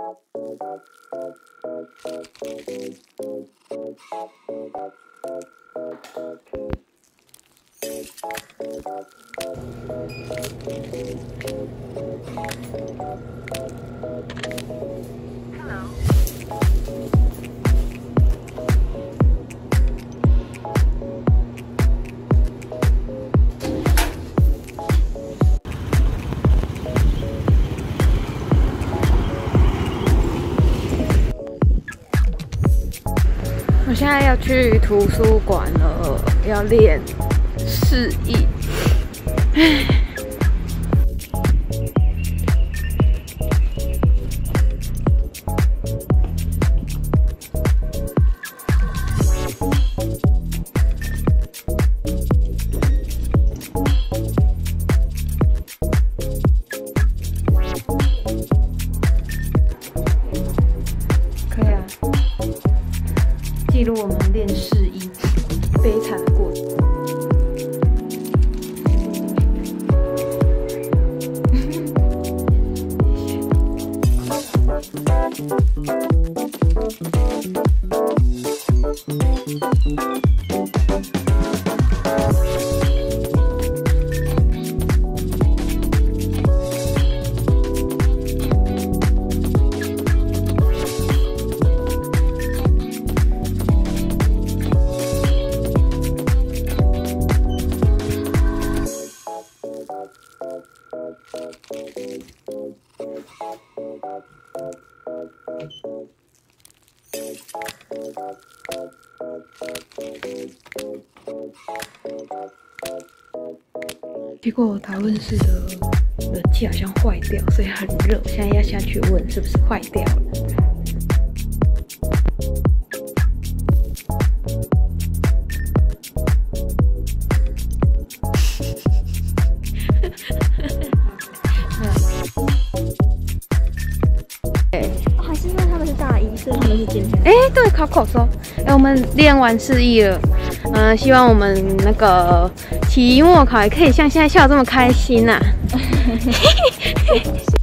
我现在要去图书馆了，要练示意。可以啊。记录我们练示意悲惨的过程。结果台湾市的冷气好像坏掉，所以很热。现在要下去问是不是坏掉了。 还是因为他们是大一，所以他们是今天。 对，考口说，我们练完示意了。希望我们那个期末考也可以像现在笑得这么开心呐、